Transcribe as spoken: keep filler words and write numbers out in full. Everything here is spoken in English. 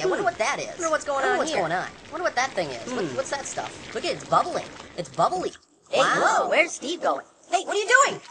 wonder what that is. Wonder what's going wonder on what's here. going on. Wonder what that thing is. What, Hmm. what's that stuff? Look at it, it's bubbling. It's bubbly. Hey, Wow. whoa, where's Steve going? Hey, what are you doing?